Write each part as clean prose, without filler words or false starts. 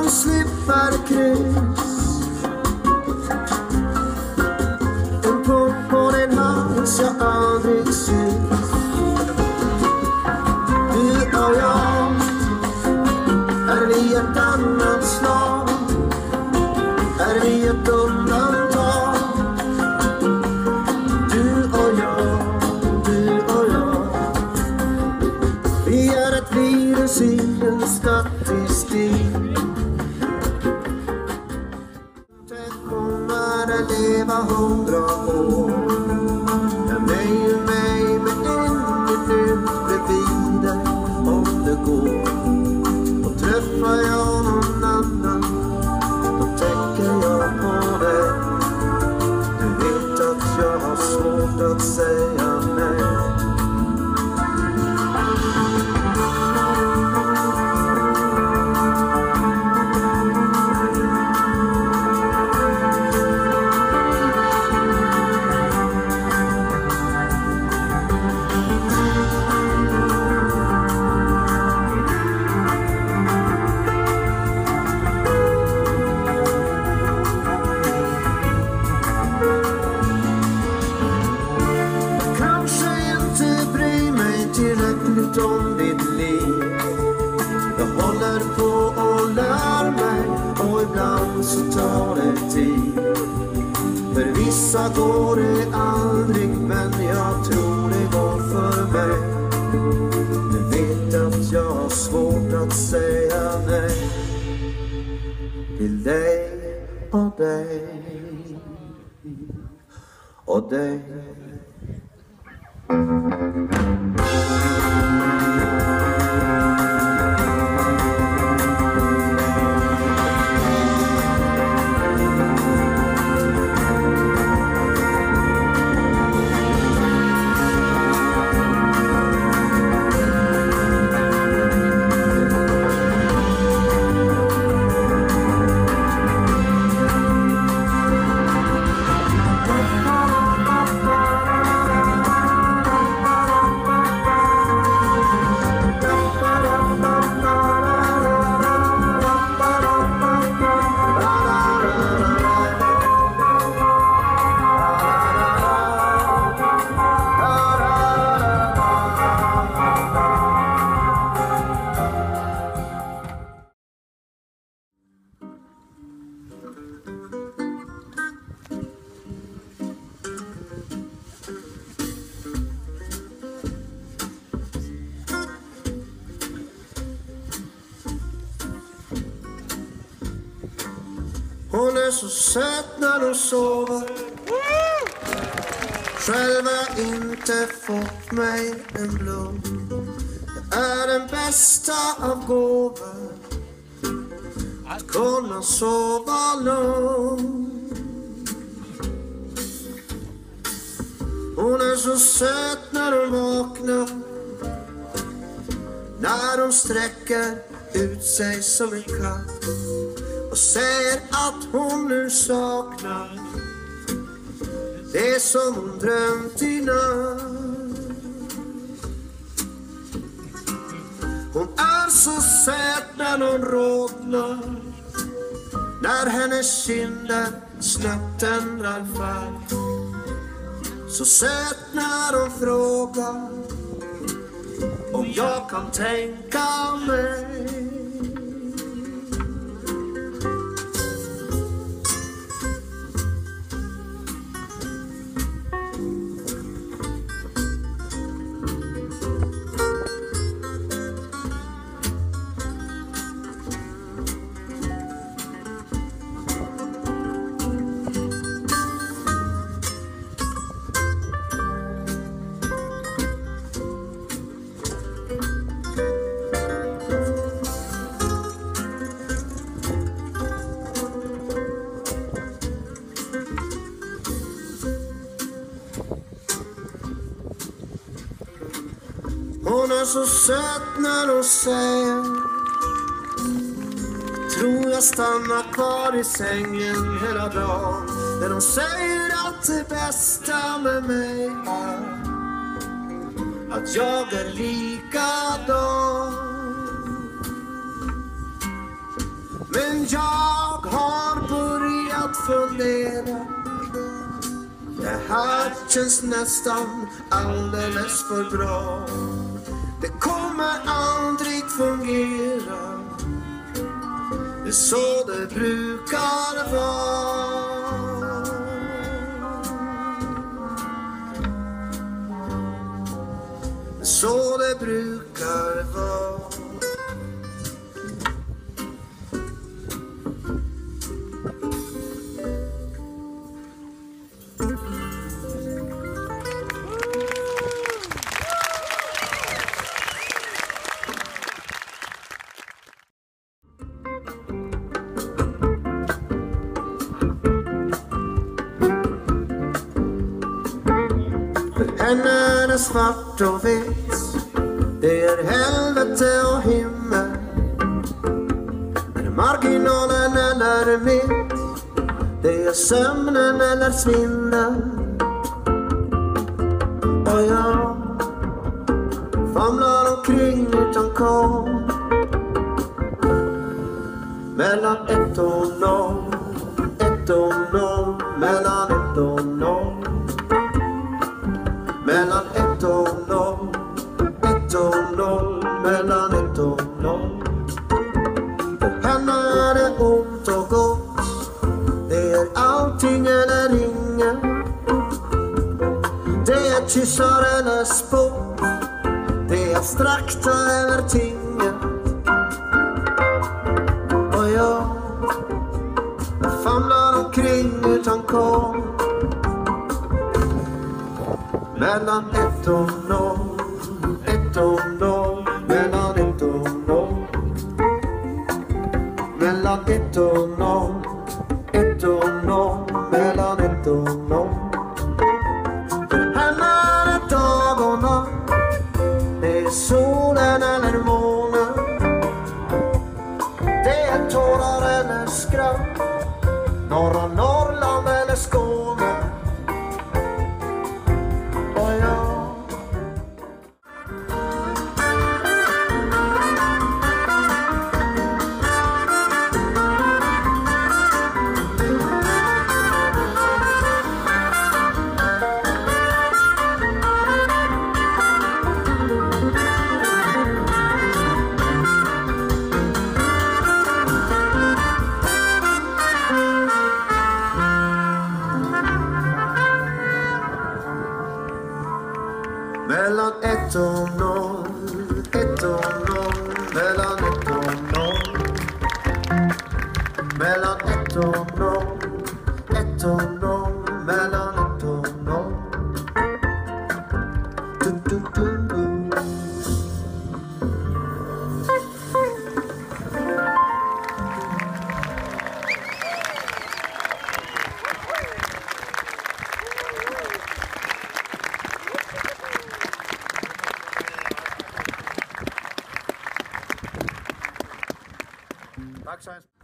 vi slipper kryss. En punkt på din hals jag aldrig syns. Du och jag, är vi ett annat slag? Är vi ett undantag? Du och jag, du och jag. Vi är ett virus i en statistik. Det kommer att leva 100 år. Jag nöjer mig med en minut bredvid dig om det går. Och träffar jag någon annan, då tänker jag på dig. Du vet att jag har svårt att säga nej. Om ditt liv. Jag håller på och lär mig, och ibland så tar det tid. För vissa går det aldrig, men jag tror det går för mig. Du vet att jag har svårt att säga nej till dig och dig och dig. Hon är så söt när hon sover. Själv har inte fått mig en blom. Det är den bästa av gåvor, att kunna sova lugnt. Hon är så söt när hon vaknar, när hon sträcker ut sig som en katt och säger att hon nu saknar det som hon drömt i natt. Hon är så söt när hon rodnar, när hennes kinder snabbt ändrar färg. Så söt när hon frågar om jag kan tänka mig. Hon är så söt när hon säger, tror jag stannar kvar i sängen hela dagen. När hon säger att det bästa med mig är att jag är likadan. Men jag har börjat fundera. Det här känns nästan alldeles för bra. Det kommer aldrig fungera. Det är så det brukar vara. Det är så det brukar vara. Henne är svart och vitt. Det är helvete och himmel. Är det marginalen eller mitt? Det är sömnen eller svindel. Och jag famlar omkring utan koll. Mellan 1 och 0, 1 och 0, mellan 1 och 0. Mellan 1 och 0, 1 och 0, mellan 1 och 0. För henne är det ont och gott. Det är allting eller inget. Det är kyssar eller spott. Det är abstrakta eller tinget. Och jag famlar omkring utan koll. Mellan 1 och 0, 1 och 0, mellan 1 och 0. Mellan 1 och 0, 1 och 0, mellan 1 och 0. För henne är det dag och natt. Det är solen eller månen. Det är tårar eller skratt. Norra Norrland eller Skåne. Mellan 1 och 0, 1 och 0, mellan 1 och 0. Mellan 1 och 0, 1 och 0, mellan 1 och 0. Du, du, du, du. Tack så hemskt.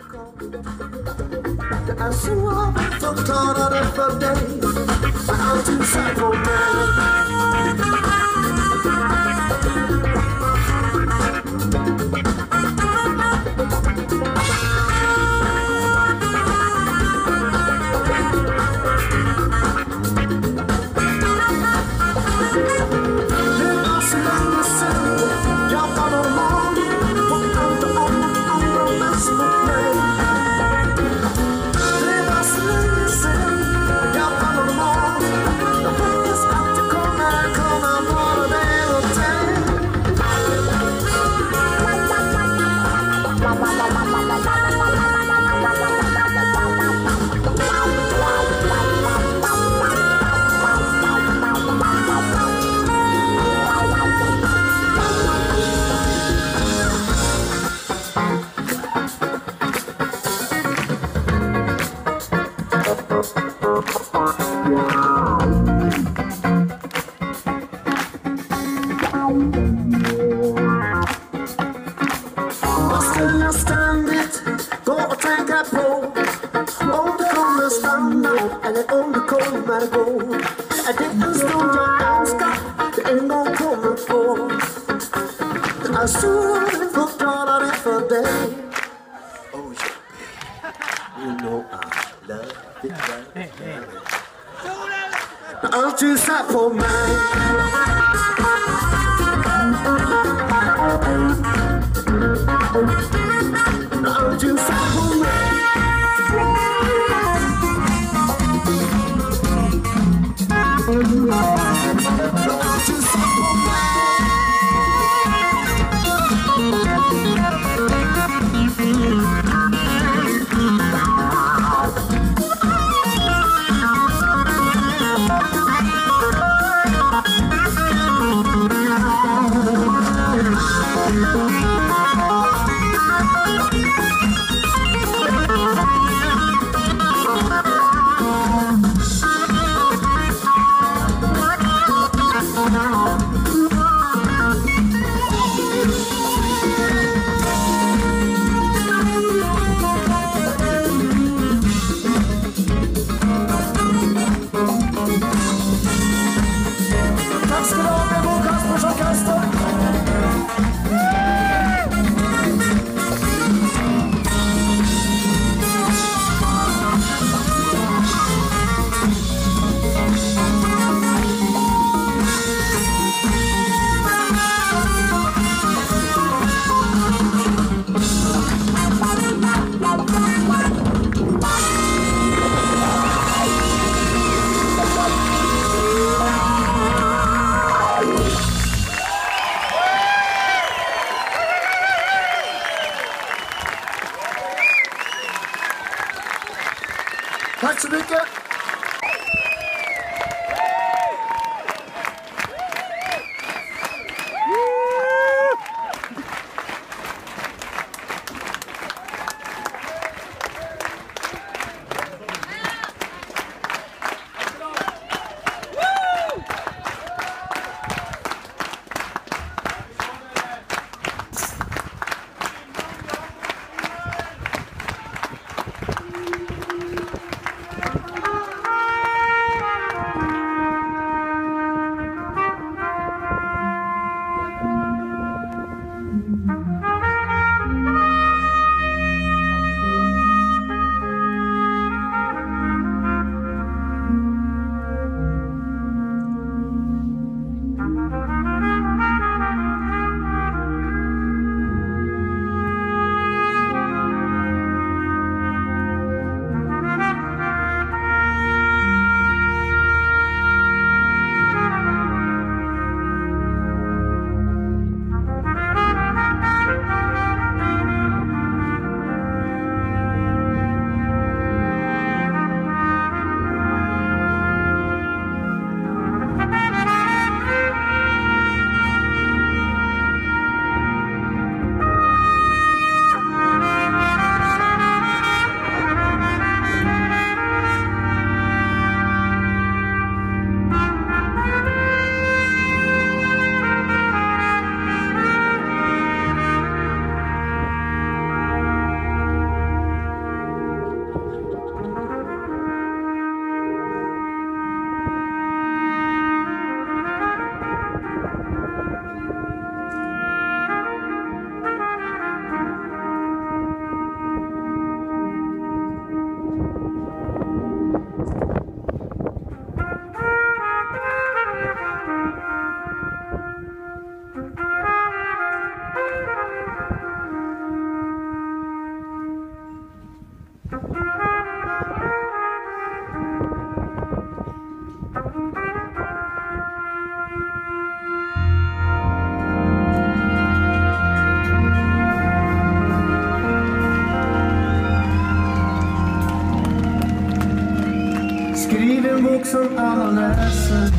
Jag är så förklarade för dig. För allt du sa på mig. Allt du sa på mig. Allt du sa på mig. Allt du sa på mig. Tack så mycket! en bok som alla läser.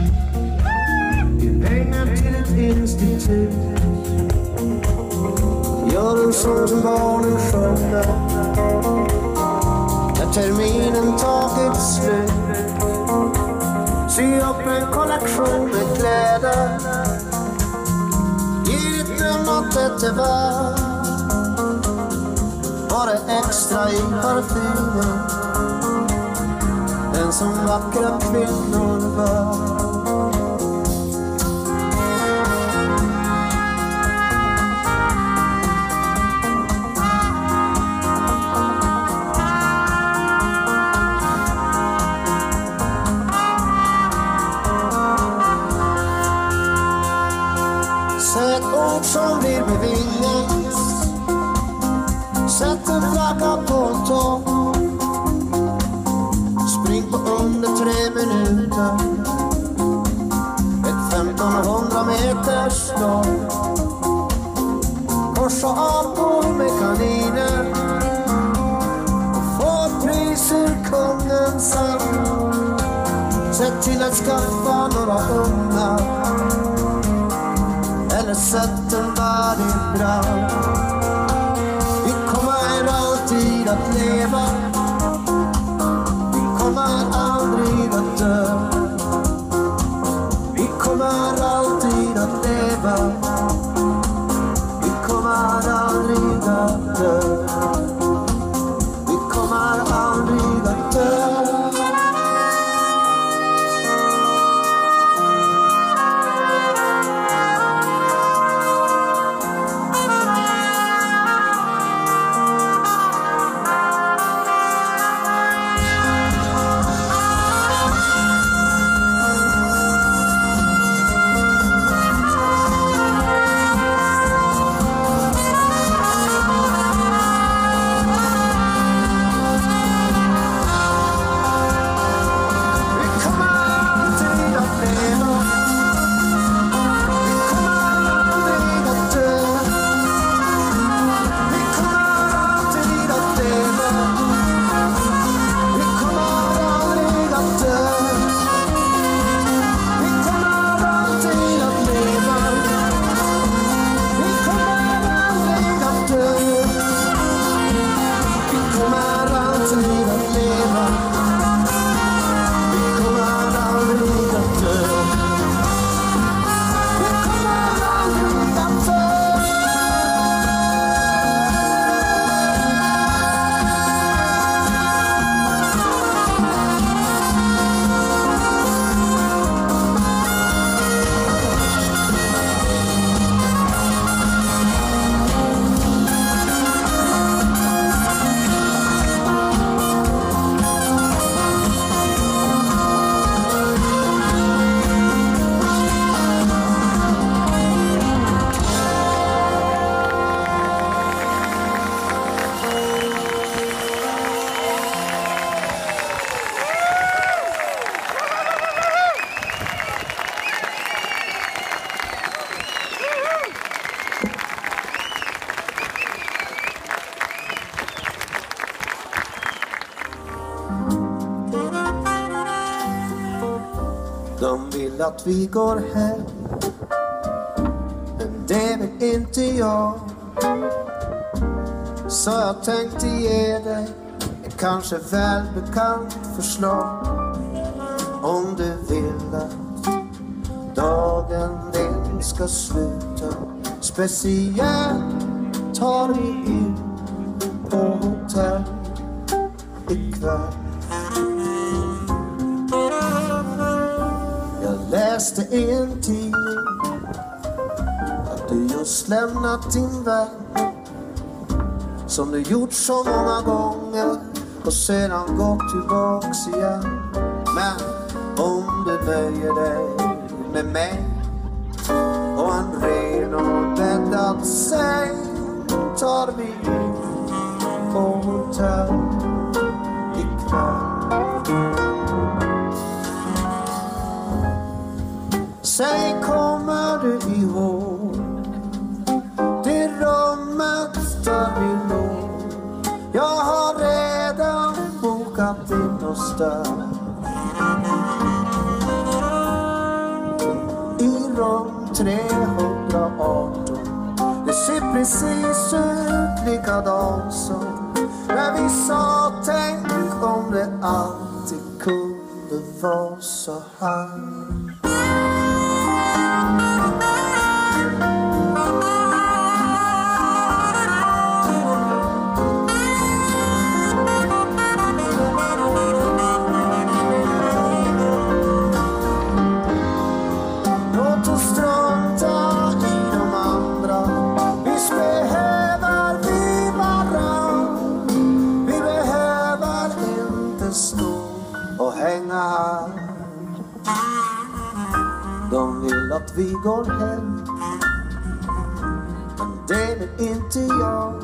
Ge pengar till ett institut. Gör en sång som barnen sjunger när terminen tagit slut. Sy upp en kollektion med kläder. Ge ett nummer till var. Var det extra i parfymen, den som vackra kvinnor var. Säg ett ord som blir bevingat. Sätt en flagga på en tå. Spring på under 3 minuter. Ett 1500 meters lång. Korsa av på med kaniner. Och få pris ur kungens hand. Sätt till att skaffa några unga. Eller sätt en värld i brand. Vi kommer alltid att leva. Vi kommer aldrig att dö. Vi kommer alltid att leva. Vi kommer aldrig att dö. Vi kommer aldrig att dö. De vill att vi går hem, men det vill inte jag. Så jag tänkte ge dig ett kanske välbekant förslag. Om du vill att dagen din ska sluta, speciellt tar vi in på hotell ikväll. Jag läste i en tidning att du just lämnat din vän, som du gjort så många gånger och sedan gått tillbaks igen. Men om du nöjer dig med mig och en ren och bäddad säng, tar vi in på hotell ikväll. Säg, kommer du ihåg det rummet där vi låg? Jag har redan bokat in oss där. 318. Det ser precis ut likadant som när vi sa tänk om det alltid kunde vara så här. De vill att vi går hem, men det vill inte jag.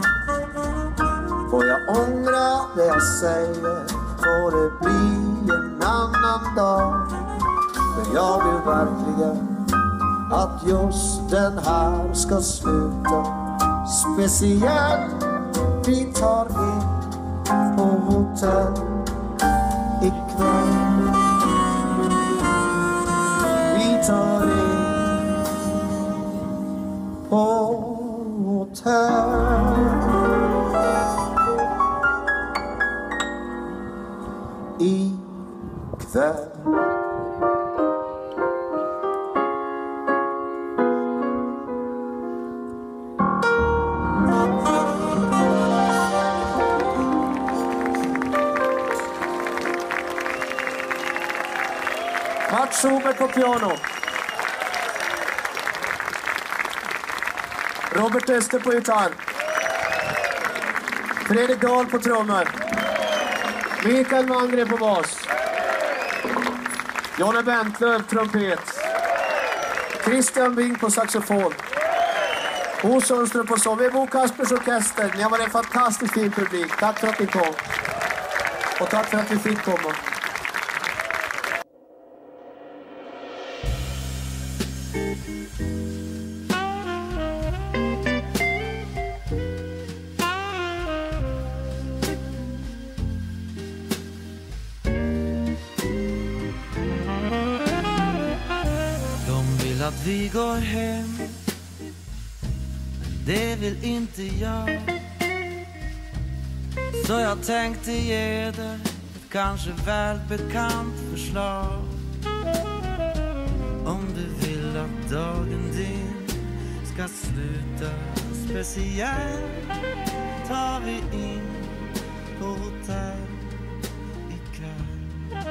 Får jag ångra det jag säger, får det bli en annan dag. Men jag vill verkligen att just den här ska sluta. Speciellt vi tar in på hotell ikväll. Vi tar in på hotell ikväll. Mats Schubert på piano. Robert Öster på gitarr. Fredrik Dahl på trummor. Mikael Mangre på bas. Jonne Bentlöv trumpet. Christian Bing på saxofon. Bo Sundström på sång. Vi är Bo Kaspers orkester. Ni har varit en fantastiskt fin publik. Tack för att ni kom. Och tack för att vi fick komma. Att vi går hem, men det vill inte jag. Så jag tänkte ge dig ett kanske välbekant förslag. Om du vill att dagen din ska sluta speciellt, tar vi in på hotell ikväll.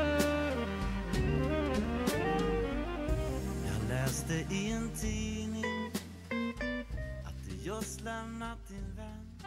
Läste i en tidning att du just lämnat din vän.